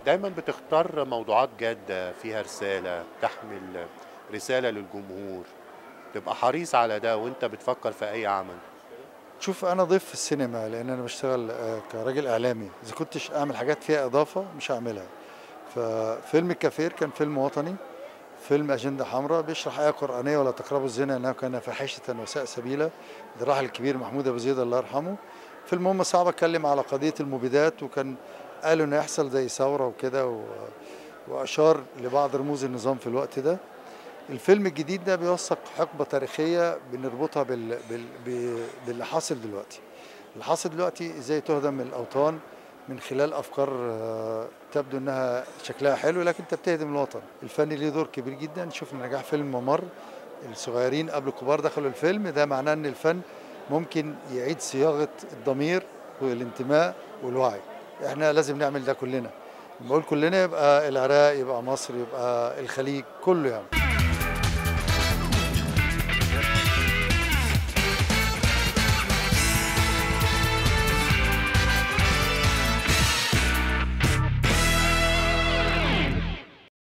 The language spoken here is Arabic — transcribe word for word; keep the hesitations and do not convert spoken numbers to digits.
دايما بتختار موضوعات جادة فيها رسالة، تحمل رسالة للجمهور، تبقى حريص على ده وانت بتفكر في اي عمل. شوف أنا ضيف في السينما لأن أنا باشتغل آآ كراجل إعلامي، إذا كنتش أعمل حاجات فيها إضافة مش هاعملها. ففيلم الكافير كان فيلم وطني، فيلم أجندة حمراء بيشرح آية قرآنية ولا تقربوا الزنا إنه كان فاحشة وساء سبيلا، للراحل الكبير محمود أبو زيد الله يرحمه. فيلم مهمة صعبة اتكلم على قضية المبيدات وكان قالوا إنه هيحصل زي ثورة وكده و وأشار لبعض رموز النظام في الوقت ده. الفيلم الجديد ده بيوثق حقبة تاريخية بنربطها بال... بال... ب- باللي حاصل دلوقتي. اللي حاصل دلوقتي ازاي تهدم الأوطان من خلال أفكار آه، تبدو إنها شكلها حلو لكن أنت بتهدم الوطن. الفن ليه دور كبير جدا، شفنا نجاح فيلم ممر، الصغيرين قبل الكبار دخلوا الفيلم، ده معناه إن الفن ممكن يعيد صياغة الضمير والانتماء والوعي. احنا لازم نعمل ده كلنا. لما بقول كلنا يبقى العراق، يبقى مصر، يبقى الخليج، كله يعني.